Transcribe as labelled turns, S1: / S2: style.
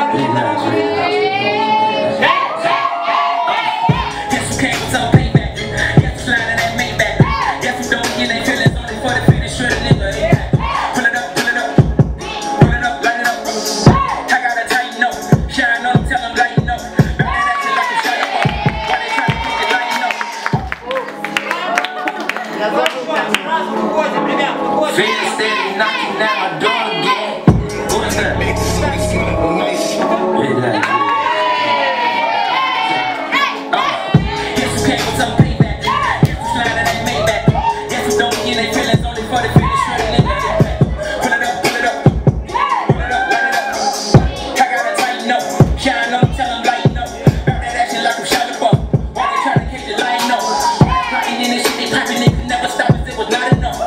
S1: Feel steady knocking at my door again. What's that? Guess who came with some payback? Guess who sliding that Maybach? Guess who don't get their feelings only for the finish for the nigga. Pull it up, pull it up. Pull it up, run it up. I gotta tighten up. Shine up, tell them lighten up. Bout that action like I'm shot up. Why they try to catch it line up? Popping in this shit, they popping, they could never stop us, it was not enough.